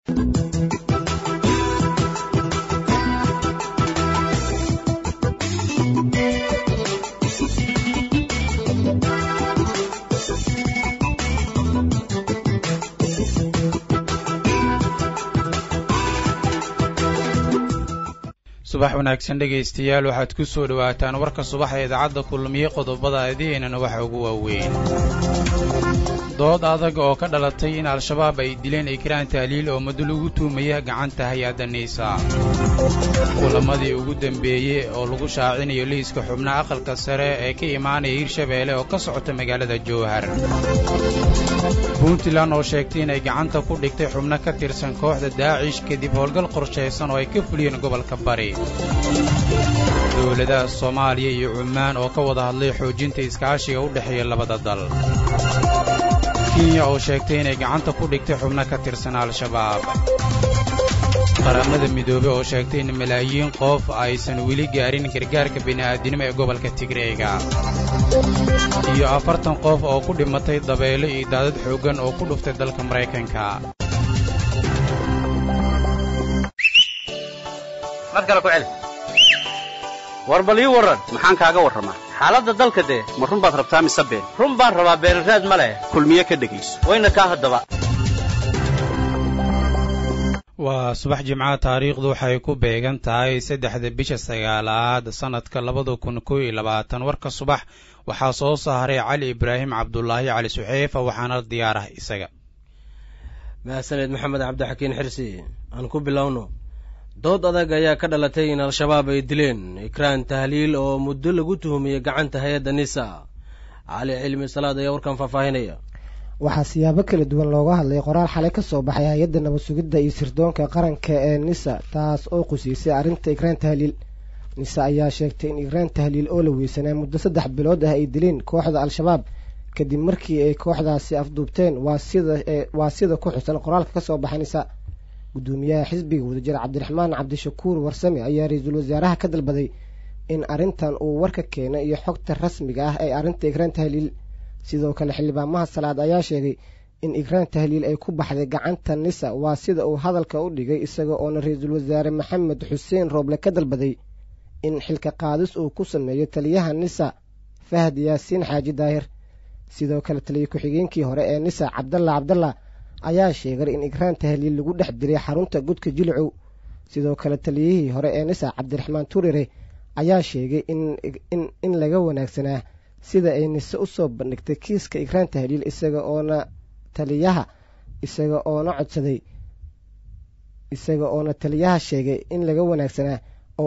subax wanaagsan dhegaystayaal waxaad ku soo dhawaataan warka subax ee idaacadda kulmiye qodobada adeennana waxa ugu waaweyn dood adag oo ka dhalatay in al-shabaab ay dileen ikraan tahliil oo muddo lagu tuumaya gacanta hay-adda niisa kulamadii ugu dambeeyey oo lagu shaacinayo liiska xubnaha aqalka sare ee ka imaanaya hirshabeelle oo ka socota magaalada jowhar puntland oo sheegtay inay gacanta ku dhigtay xubno ka tirsan kooxda daacish kadib howlgal qorshaysan oo ay ka fuliyeen gobolka bari dowladaha soomaaliya iyo cumaan oo ka wada hadlay xoojinta iskaashiga u dhexeeya labada dal kenya oo sheegtay inay gacanta ku dhigtay xubno ka tirsan al-shabaab qaramada midoobey oo sheegtay in malaayiin qof aysan weli gaarin gargaarka bini'aadinimo ee gobolka tigreega iyo 40 qof oo ku dhimatay dabeelo iyo daadad xooggan oo ku dhuftay dalka Mareykanka. madkala ku cel warbali waran maxaan kaaga waramaa xaaladda dalka de ma run baad rabtaa mise been run baan rabaa beelraad ma leh kulmiye ka dhageyso wayna ka hadaba waa subax jimcaha taariikhdu waxay ku beegan tahay 3 bisha 9aad sanadka 2021 warka subax waxaa soo saaray Cali Ibraahim Cabdullaahi Cali Suxeef waxaana diyaar ah isaga maasanid Maxamed Cabdi Xakiin Xirsi aan ku bilowno dood adag ayaa ka dhalatay in al-shabaab ay dileen ikraan tahliil oo muddo lagu tuhumiyay gacanta hay-adda niisa cali cilmi salaad ayaa warkan faahfaahinaya waxaa siyaabo kala duwan looga hadlay qoraal xalay ka soo baxay hay-adda nabad sugidda iyo sirdoonka qaranka ee nisa taas oo quseysay arrinta ikraan tahliil nisa ayaa sheegtay in ikraan tahliil oo la weysanaa muddo 3 bilood ah ay dileen kooxda al-shabaab kadib markii ay kooxdaasi afduubteen waa sida ku xusan qoraalka ka soo baxay nisa gudoomiyaha xisbiga wadajir Cabdiraxmaan Cabdishakuur Warsame ayaa ra'iisul wasaaraha ka dalbaday in arrintan uu warka keeno iyo xogta rasmiga ah ee arrinta ikraan tahliil sidoo kale xildhibaanmaha salaad ayaa sheegay in ikraan tahliil ay ku baxday gacanta nisa waa sida uu hadalka u dhigay isaga oo ra'iisul wasaare Maxamed Xuseen Rooble ka dalbaday in xilka qaadis uu ku sameeyo taliyaha nisa Fahad Yaasiin Xaaji Daahir sidoo kale taliye ku-xigeenkii hore ee nisa Cabdalla ayaa sheegay in ikraan tahliil lagu dhex diray xarunta gudka Jilcow sidoo kale taliyihii hore ee nisa Cabdiraxmaan Turire ayaa sheegay in laga wanaagsanaa sida ay nisa u soo bandhigtay kiiska ikraan tahliil isaga oo taliyaha sheegay in laga wanaagsanaa oo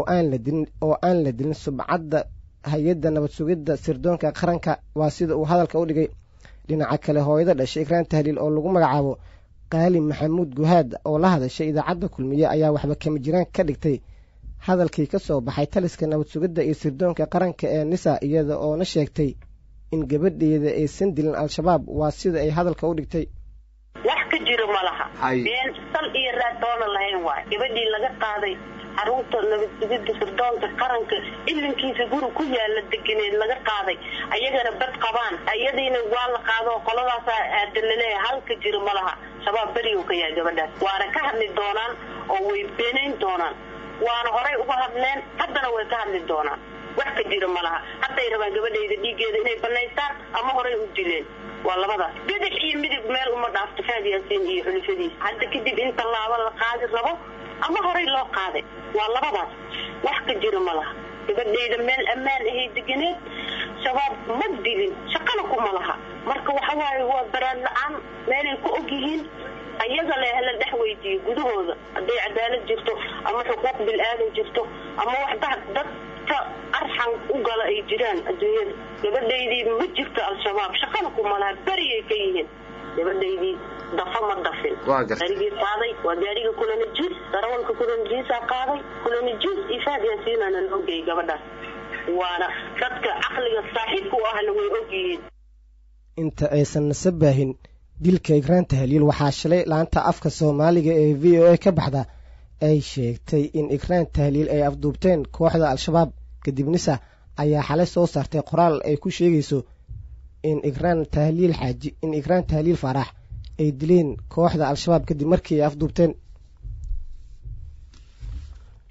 aan la dilin subcadda hay-adda nabad sugidda sirdoonka qaranka waa sida uu hadalka u dhigay dhinaca kale hooyada dhashay ikraan tahliil oo lagu magacaabo qaali maxamuud guhaad oo la hadashay idaacadda kulmiye ayaa waxba kama jiraan ka dhigtay hadalkii ka soo baxay taliska nabad sugidda iyo sirdoonka qaranka ee nisa iyada oo na sheegtay in gabadheeda aysan dilin al-shabaab waa sida ay hadalka u dhigtay wax ka jiro malaha been sal iyo raad doona lahayn waa gabadhii laga qaaday xarunta nabad sugidda sirdoonka qaranka ilinkiisa guri ku yaala deganeed laga qaaday ayagana bad qabaan ayadiina waa la qaado qoladaas aadalale halka jiro malaha shabaab bariyo ka yahay gabadhaas waana ka hadli doonaan oo way beenayn doonaan waana horay uga hadleen haddana way ka hadli doonaan wax ka jiro malaha hadday rabaan gabadhayda dhiigeeda inay banaystaan ama horay u dileen waa labadaas bidix iyo midig meel uma dhaafto Fahad Yaasiin iyo xulufadiisa hadda kadib inta laaba la qaadi rabo ama horay loo qaaday waa labadaas wax ka jiro malaha gabadhayda meel ammaan ahay deganeed shabaab ma dilin shaqana kuma laha marka waxa waaye waa daraan la'aan meelay ku og yihiin ayaga la dhex weydiiyo gudahooda haday cadaalad jirto ama xuquuq bil aadan jirto ama wax dadka arxan u gala ay jiraan adduunyada gabadhaydii ma jirto al-shabaab shaqana kuma laha bariyay ka yihiin gabadhaydii dafa ma dafin gaarigii qaaday waa gaariga kulana jiis darawalka kulana jiisa qaaday kulana jiis Fahad Yaasiin aan ogay gabadhaas waana dadka aqliga saaxiibku ah way ogyihiin inta aysan nasabahin dilka ikraan tahliil waxaa shalay laanta afka Soomaaliga ee VOA ka baxda ay sheegtay in ikraan tahliil ay afduubteen kooxda al-shabaab kadib nisa ayaa xalay soo saartay qoraal ay ku sheegayso in ikraan tahliil Faarax ay dileen kooxda al-shabaab kadib markii ay afduubteen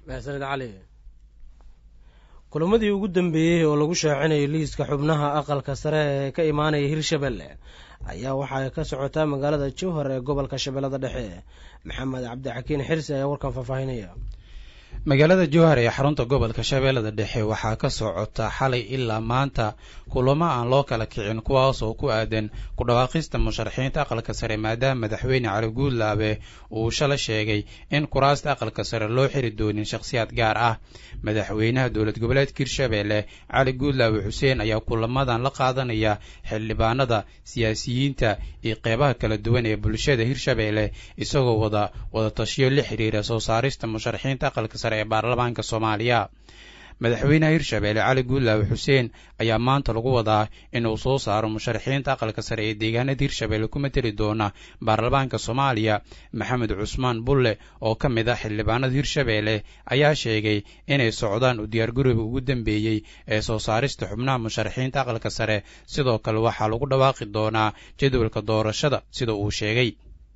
mahadsanid cali. kulamadii ugu dambeeyey oo lagu shaacinayay liiska xubnaha aqalka sare ee ka imaanaya hirshabelle ayaa waxaa ka socotaa magaalada jowhar ee gobolka shabeellada dhexe. maxamed cabdixakiin xirsi ayaa warkan faahfaahinaya. magaalada jowhar ee xarunta gobolka shabeellada dhexe waxaa ka socota xalay ilaa maanta kulamo aan loo kala kicin kuwaas oo ku aadan ku dhawaaqista musharaxiinta aqalka sare maadaama madaxweyne cali guudlaabe uu shalay sheegay in kuraasta aqalka sare loo xiri doonin shakhsiyaad gaar ah. madaxweynaha dowlad goboleedka hirshabelle cali guudlaabe xuseen ayaa kulamadan la qaadanaya xildhibaanada, siyaasiyiinta iyo qeybaha kala duwan ee bulshada hirshabelle isagoo wada tashiyo la xiriira soo saarista musharaxiinta aqalka sare ee baarlamaanka Soomaaliya. madaxweynaha hirshabelle cali guudlaabe xuseen ayaa maanta lagu wadaa inuu soo saaro musharaxiinta aqalka sare ee deegaanada hirshabelle ku mateli doona baarlamaanka Soomaaliya. maxamed cusmaan bulle oo ka mid ah xildhibaanada hirshabelle ayaa sheegay inay socdaan u diyaargarowga ugu dambeeyey ee soo saarista xubnaha musharaxiinta aqalka sare. sidoo kale waxaa lagu dhawaaqi doonaa jadwalka doorashada sida uu sheegay.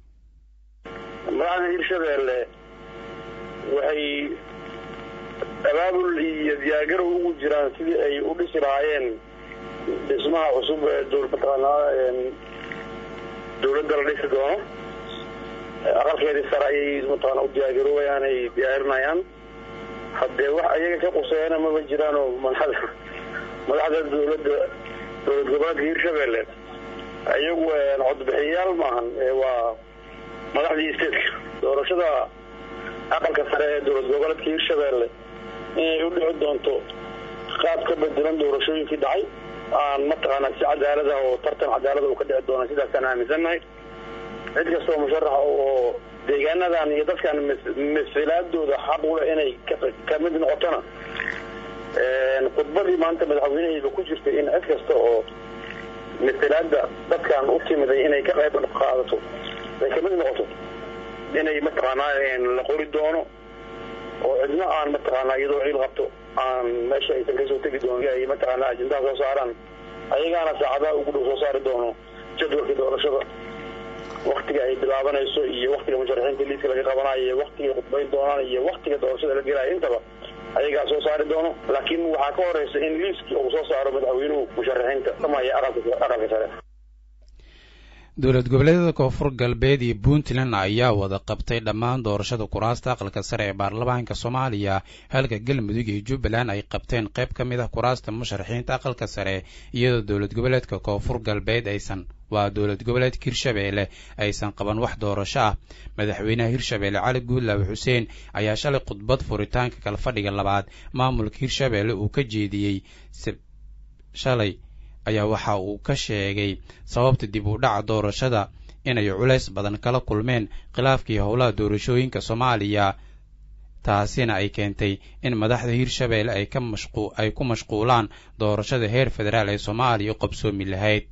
waxay abaabul iyo diyaargarow ugu jiraan sidii ay u dhisi lahaayeen dhismaha cusub ee dowladda la dhisi doono. aqalkeedii sare ayay mataqaana u diyaargaroobayaan, ay diyaarinayaan. haddee wax ayaga ka quseeyana maba jiraanoo madaxda dowlad goboleedka hirshabelle ayagu codbixiyayaal maahan, waa madaxdii stateska. doorashada aqalka sare ee dowlad goboleedka hirshabelle inay u dhici doonto qaab ka bedelan doorashooyinkii dhacay, aan mataqaana si cadaalada oo tartan cadaalada uu ka dhici doona, sidaasaan aaminsannahay. cid kastoo musharaxa oo deegaanadan iyo dadkan masilaadooda xaq u leh inay ka mid noqotona khudbadii maanta madaxweynahayba ku jirtay in cid kasta oo masilaada dadkan u timiday inay ka qayb qaadato ay ka mid noqoto inay mataqaanaa la qori doono, oo cidna aan mataqaanaa iyadoo ciil qabto aan meesha aysan kasoo tegi doono ay mataqaanaa ajendaha soo saaraan. ayagaana saacadaha ugu dhow soo saari doono jadwalkii doorashada, waktiga ay bilaabanayso iyo waktiga musharaxiinta liiska laga qabanayo iyo waktiga khudbayn doonaan iyo waktiga doorashada la gelaayo, intaba ayagaa soo saari doono. laakiin waxaa ka horeysa in liiskii uu soo saaro madaxweynuhu musharaxiinta samaya aqalka sare. dowlad goboleedyada koonfur galbeed iyo puntland ayaa wada qabtay dhammaan doorashada kuraasta aqalka sare ee baarlamaanka Soomaaliya, halka galmudug iyo jubbaland ay qabteen qayb ka mid ah kuraasta musharaxiinta aqalka sare, iyadoo dowlad goboleedka koonfur galbeed dowlad goboleedka hirshabelle aysan qaban wax doorasho ah. madaxweynaha hirshabelle cali guudlaabe xuseen ayaa shalay khudbad furitaanka kala fadhiga labaad maamulka hirshabelle uu ka jeediyey shalay ayaa waxa uu ka sheegay sababta dib u dhaca doorashada inay culays badan kala kulmeen khilaafkii howlaha doorashooyinka Soomaaliya, taasina ay keentay in madaxda hirshabelle ay ku mashquulaan doorashada heer federaal ee Soomaaliya u qabsoomi lahayd.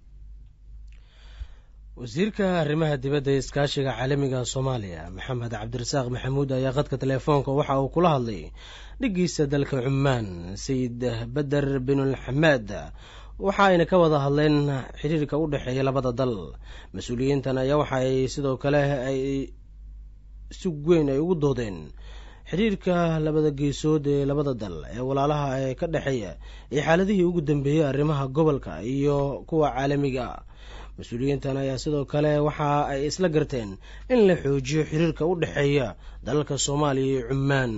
wasiirka arrimaha dibadda ee iskaashiga caalamiga Soomaaliya maxamed cabdirasaaq maxamuud ayaa khadka teleefoonka waxa uu kula hadlay dhigiisa dalka Cumaan Sayid Badar bin Xamaad, waxa ayna ka wada hadleen xiriirka u dhexeeya labada dal. mas-uuliyiintan ayaa waxa ay sidoo kale ay si weyn ay ugu doodeen xiriirka labada geesood ee labada dal ee walaalaha ee ka dhexeeya iyo xaaladihii ugu dambeeyey arrimaha gobolka iyo kuwa caalamiga. mas-uuliyiintan ayaa sidoo kale waxa ay isla garteen in la xoojiyo xiriirka u dhexeeya dalalka Soomaaliya iyo Cumaan.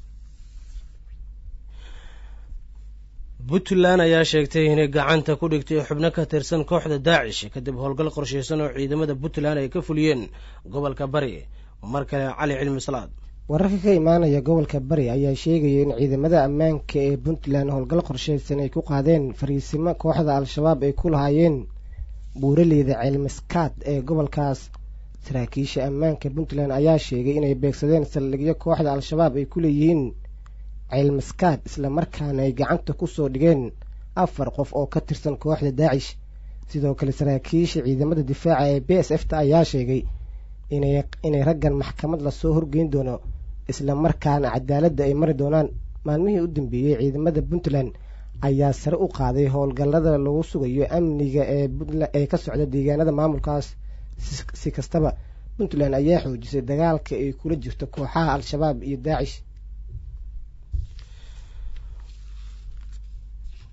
puntland ayaa sheegtay inay gacanta ku dhigtay xubno ka tirsan kooxda daacish kadib howlgal qorshaysan oo ciidamada puntland ay ka fuliyeen gobolka bari. mar kale cali cilmi salaad. wararka ka imaanaya gobolka bari ayaa sheegaya in ciidamada ammaanka ee puntland howlgal qorshaysan ay ku qaadeen fariisimo kooxda al-shabaab ay ku lahaayeen buuraleyda ceelmaskaad ee gobolkaas. saraakiisha ammaanka puntland ayaa sheegay inay beegsadeen saldhigyo kooxda al-shabaab ay ku leeyihiin ceelmaskaad, isla markaana ay gacanta ku soo dhigeen 4 qof oo ka tirsan kooxda daacish. sidoo kale saraakiisha ciidamada difaaca ee BSF-ta ayaa sheegay inay raggan maxkamad lasoo horgeyn doono, isla markaana cadaaladda ay mari doonaan. maalmihii u dambeeyey ciidamada puntland ayaa sare u qaaday howlgallada lagu sugayo amniga ee ka socda deegaanada maamulkaas. si kastaba puntland ayaa xoojisay dagaalka ay kula jirto kooxaha al-shabaab iyo daacish.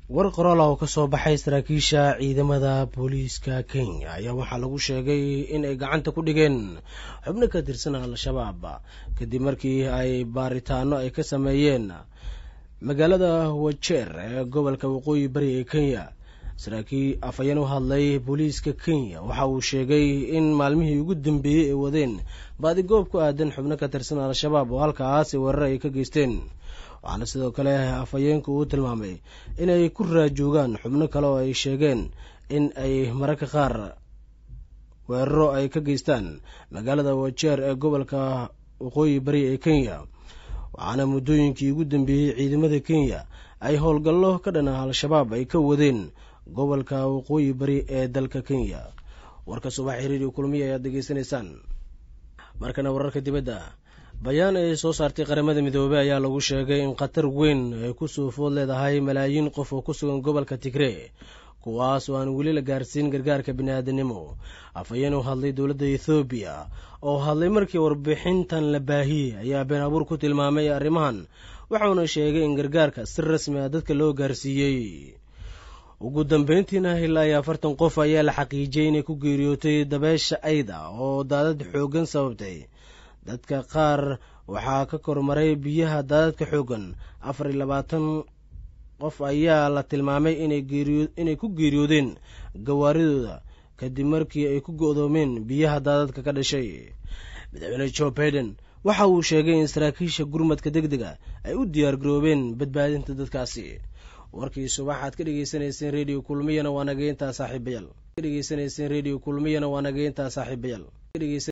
war qoraal oo ka soo baxay saraakiisha ciidamada booliiska Kenya ayaa waxaa lagu sheegay in ay gacanta ku dhigeen xubno ka tirsan al-shabaab kadib markii ay baaritaano ay ka sameeyeen magaalada Wajir ee gobolka waqooyi bari ee Kenya. saraakiil afayeen u hadlay booliiska Kenya waxa uu sheegay in maalmihii ugu dambeeyay ay wadeen baadigoob ku aadan xubno ka tirsan al-shabaab oo halkaas weerar ay ka geysteen. waxaana sidoo kale afayeenku uu tilmaamay inay ku raajoogaan xubno kale oo ay sheegeen in ay mararka qaar weeraro ay ka geystaan magaalada Wajir ee gobolka waqooyi bari ee Kenya. waxaana muddooyinkii ugu dambeeyay ciidamada Kenya ay howlgallo ka dhan ah al-shabaab ay ka wadeen gobolka waqooyi bari ee dalka Kenya. warka subax radio kulmiye ayaad degeysanaysaan. markana wararka dibadda, bayaan ay soo saartay qaramada midoobay ayaa lagu sheegay in khatar weyn ay ku soo food leedahay malaayiin qof oo ku sugan gobolka Tigray, kuwaas oo aan weli la gaarsiin gargaarka bini'aadanimo. afayeen u hadlay dowladda Ethiopia oo hadlay markii warbixintan la baahiyey ayaa been abuur ku tilmaamay arrimahan, waxaana sheegay in gargaarka si rasmi ah dadka loo gaarsiiyey. ugu dambeyntiina ilaa 40 qof ayaa la xaqiijiyay inay ku geeriyootay dabeesha Ayda oo daadad xoogan sababtay. dadka qaar waxaa ka kormaray biyaha daadadka xoogan. 24 qof ayaa la tilmaamay inay ku geeriyoodeen gawaaridooda kadib markii ay ku go'doomeen biyaha daadadka ka dhashay. madaxweyne Joe Biden waxa uu sheegay in saraakiisha gurmadka degdega ay u diyaar garoobeen badbaadinta dadkaasi. warkii subaxaad ka dhageysanayseen radio kulmiyana waa naga intaa saaxiibayaal.